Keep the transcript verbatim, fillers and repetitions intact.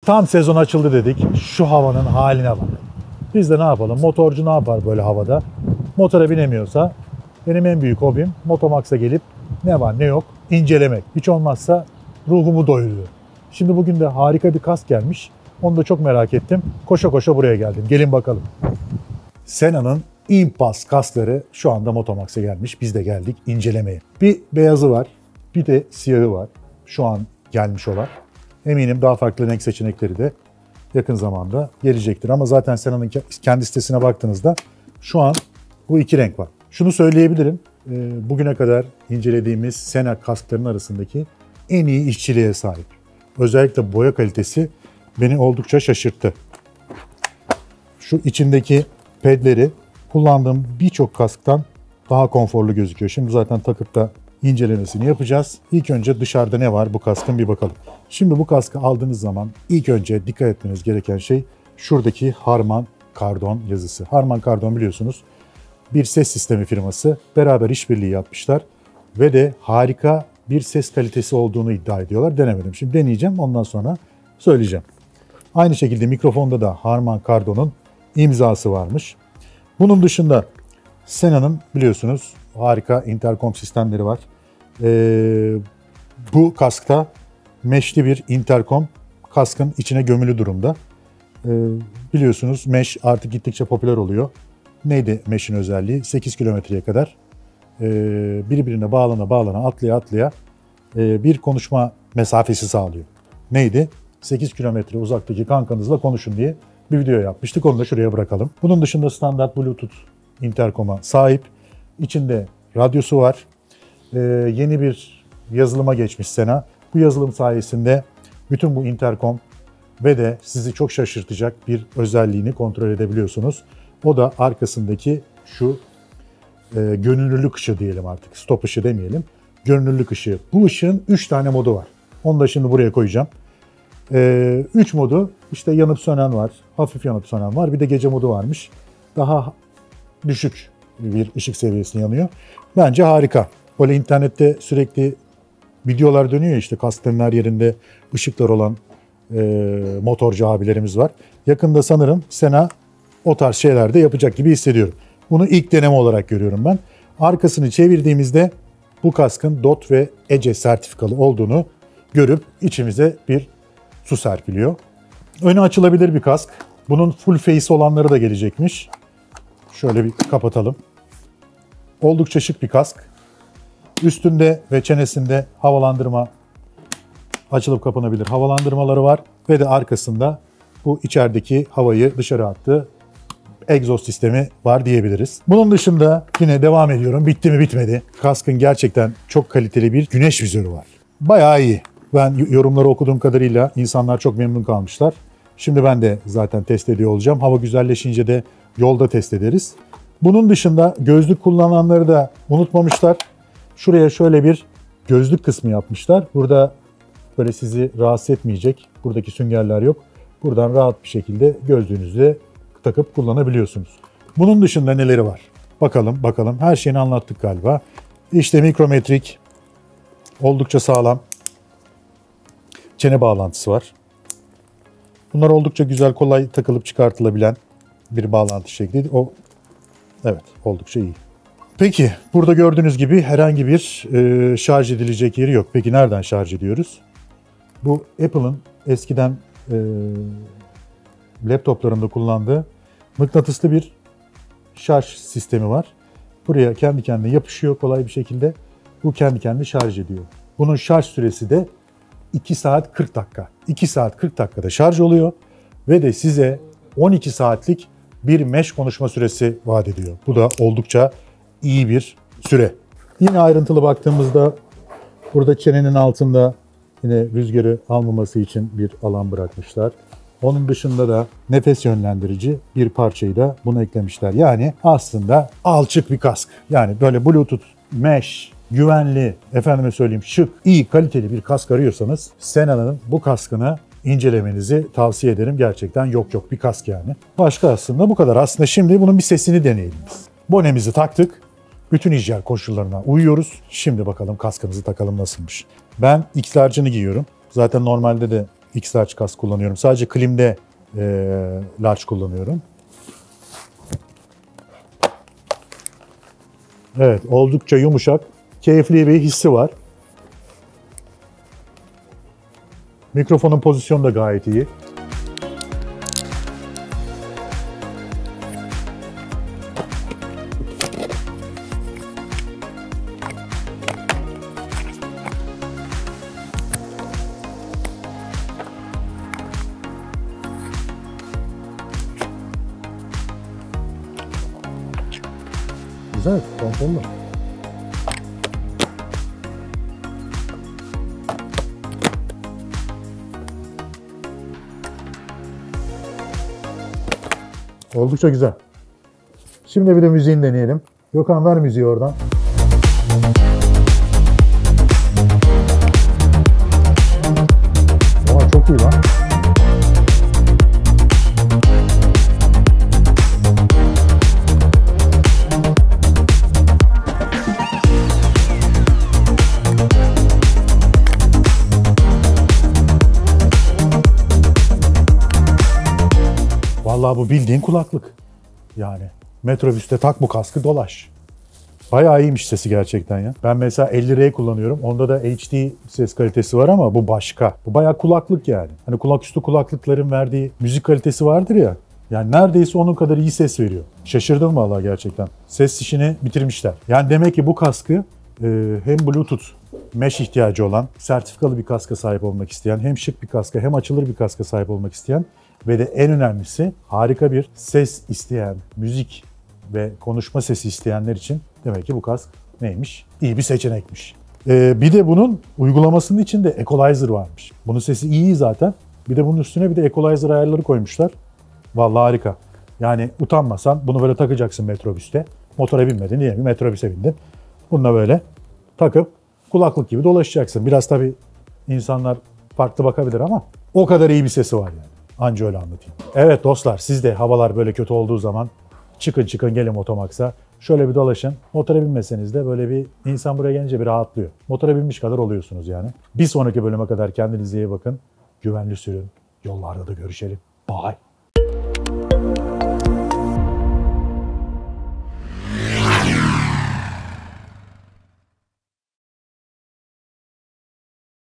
Tam sezon açıldı dedik. Şu havanın haline bak. Biz de ne yapalım? Motorcu ne yapar böyle havada? Motora binemiyorsa benim en büyük hobim Motomax'a gelip ne var ne yok incelemek. Hiç olmazsa ruhumu doyuruyor. Şimdi bugün de harika bir kask gelmiş. Onu da çok merak ettim. Koşa koşa buraya geldim. Gelin bakalım. Sena'nın Impas kaskları şu anda Motomax'a gelmiş. Biz de geldik incelemeye. Bir beyazı var, bir de siyahı var. Şu an gelmiş olan. Eminim daha farklı renk seçenekleri de yakın zamanda gelecektir. Ama zaten Sena'nın kendi sitesine baktığınızda şu an bu iki renk var. Şunu söyleyebilirim. Bugüne kadar incelediğimiz Sena kasklarının arasındaki en iyi işçiliğe sahip. Özellikle boya kalitesi beni oldukça şaşırttı. Şu içindeki pedleri kullandığım birçok kasktan daha konforlu gözüküyor. Şimdi zaten takıp da incelemesini yapacağız. İlk önce dışarıda ne var bu kaskın bir bakalım. Şimdi bu kaskı aldığınız zaman ilk önce dikkat etmeniz gereken şey şuradaki Harman Kardon yazısı. Harman Kardon biliyorsunuz bir ses sistemi firması. Beraber işbirliği yapmışlar ve de harika bir ses kalitesi olduğunu iddia ediyorlar. Denemedim. Şimdi deneyeceğim. Ondan sonra söyleyeceğim. Aynı şekilde mikrofonda da Harman Kardon'un imzası varmış. Bunun dışında Sena'nın biliyorsunuz harika interkom sistemleri var. Ee, bu kaskta mesh'li bir interkom kaskın içine gömülü durumda. Ee, biliyorsunuz mesh artık gittikçe popüler oluyor. Neydi mesh'in özelliği? sekiz kilometreye kadar e, birbirine bağlana bağlana atlaya atlaya e, bir konuşma mesafesi sağlıyor. Neydi? sekiz kilometre uzaktaki kankanızla konuşun diye bir video yapmıştık. Onu da şuraya bırakalım. Bunun dışında standart Bluetooth interkoma sahip. İçinde radyosu var. Ee, yeni bir yazılıma geçmiş Sena. Bu yazılım sayesinde bütün bu interkom ve de sizi çok şaşırtacak bir özelliğini kontrol edebiliyorsunuz. O da arkasındaki şu e, görünürlük ışığı diyelim artık. Stop ışığı demeyelim. Görünürlük ışığı. Bu ışığın üç tane modu var. Onu da şimdi buraya koyacağım. üç ee, modu işte yanıp sönen var. Hafif yanıp sönen var. Bir de gece modu varmış. Daha düşük bir ışık seviyesinde yanıyor. Bence harika. Böyle internette sürekli videolar dönüyor işte kaskların her yerinde ışıklar olan e, motorcu abilerimiz var. Yakında sanırım Sena o tarz şeyler de yapacak gibi hissediyorum. Bunu ilk deneme olarak görüyorum ben. Arkasını çevirdiğimizde bu kaskın D O T ve E C E sertifikalı olduğunu görüp içimize bir su serpiliyor. Önü açılabilir bir kask. Bunun full face olanları da gelecekmiş. Şöyle bir kapatalım. Oldukça şık bir kask. Üstünde ve çenesinde havalandırma açılıp kapanabilir havalandırmaları var. Ve de arkasında bu içerideki havayı dışarı attığı egzoz sistemi var diyebiliriz. Bunun dışında yine devam ediyorum. Bitti mi bitmedi. Kaskın gerçekten çok kaliteli bir güneş vizörü var. Bayağı iyi. Ben yorumları okuduğum kadarıyla insanlar çok memnun kalmışlar. Şimdi ben de zaten test ediyor olacağım. Hava güzelleşince de yolda test ederiz. Bunun dışında gözlük kullananları da unutmamışlar. Şuraya şöyle bir gözlük kısmı yapmışlar. Burada böyle sizi rahatsız etmeyecek. Buradaki süngerler yok. Buradan rahat bir şekilde gözlüğünüzü takıp kullanabiliyorsunuz. Bunun dışında neleri var? Bakalım bakalım. Her şeyini anlattık galiba. İşte mikrometrik. Oldukça sağlam. Çene bağlantısı var. Bunlar oldukça güzel, kolay takılıp çıkartılabilen bir bağlantı şekli. O, evet, oldukça iyi. Peki, burada gördüğünüz gibi herhangi bir e, şarj edilecek yeri yok. Peki nereden şarj ediyoruz? Bu Apple'ın eskiden e, laptoplarında kullandığı mıknatıslı bir şarj sistemi var. Buraya kendi kendine yapışıyor kolay bir şekilde. Bu kendi kendine şarj ediyor. Bunun şarj süresi de iki saat kırk dakika. iki saat kırk dakikada şarj oluyor ve de size on iki saatlik bir mesh konuşma süresi vaat ediyor. Bu da oldukça iyi bir süre. Yine ayrıntılı baktığımızda burada çenenin altında yine rüzgarı almaması için bir alan bırakmışlar. Onun dışında da nefes yönlendirici bir parçayı da buna eklemişler. Yani aslında alçık bir kask. Yani böyle Bluetooth, mesh, güvenli, efendime söyleyeyim şık, iyi, kaliteli bir kask arıyorsanız Sena'nın bu kaskını incelemenizi tavsiye ederim. Gerçekten yok yok bir kask yani. Başka aslında bu kadar. Aslında şimdi bunun bir sesini deneyelim biz. Bonemizi taktık. Bütün hijyen koşullarına uyuyoruz. Şimdi bakalım kaskımızı takalım nasılmış. Ben X large'ını giyiyorum. Zaten normalde de X-Large kask kullanıyorum. Sadece klimde e, large kullanıyorum. Evet, oldukça yumuşak. Keyifli bir hissi var. Mikrofonun pozisyonu da gayet iyi. Güzel, konforlu. Oldukça güzel. Şimdi bir de müziğini deneyelim. Gökhan ver müziği oradan. Aa, çok iyi lan. Vallahi bu bildiğin kulaklık. Yani metrobüste tak bu kaskı dolaş. Bayağı iyiymiş sesi gerçekten ya. Ben mesela elli R kullanıyorum. Onda da H D ses kalitesi var ama bu başka. Bu bayağı kulaklık yani. Hani kulaküstü kulaklıkların verdiği müzik kalitesi vardır ya. Yani neredeyse onun kadar iyi ses veriyor. Şaşırdım vallahi gerçekten. Ses işini bitirmişler. Yani demek ki bu kaskı e, hem Bluetooth mesh ihtiyacı olan, sertifikalı bir kaska sahip olmak isteyen, hem şık bir kaska hem açılır bir kaska sahip olmak isteyen ve de en önemlisi harika bir ses isteyen, müzik ve konuşma sesi isteyenler için demek ki bu kask neymiş? İyi bir seçenekmiş. Ee, bir de bunun uygulamasının içinde equalizer varmış. Bunun sesi iyi zaten. Bir de bunun üstüne bir de equalizer ayarları koymuşlar. Vallahi harika. Yani utanmasan bunu böyle takacaksın metrobüste. Motora binmedin diye bir metrobüse bindin. Bununla böyle takıp kulaklık gibi dolaşacaksın. Biraz tabii insanlar farklı bakabilir ama o kadar iyi bir sesi var yani. Anca öyle anlatayım. Evet dostlar, siz de havalar böyle kötü olduğu zaman çıkın çıkın gelin Motomax'a. Şöyle bir dolaşın. Motora binmeseniz de böyle bir insan buraya gelince bir rahatlıyor. Motora binmiş kadar oluyorsunuz yani. Bir sonraki bölüme kadar kendinize iyi bakın. Güvenli sürün. Yollarda da görüşelim. Bye.